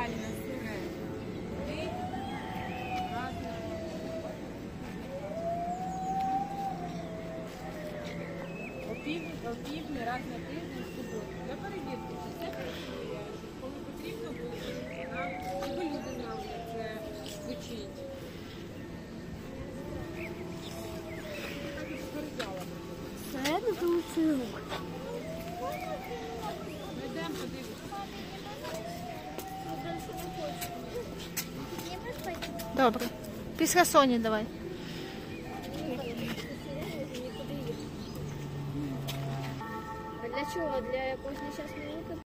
Ідеальне сире. Туди, разне. Опівдні, раз на тиждень, в суботу. Для перевірки, що все працює, щоб коли потрібно було, щоб люди знали, як це звучить. Так і попереджала. Це не получилось. Ми йдемо подивитися. Добре. Після Соні давай. А для чого? Для якогось нещасного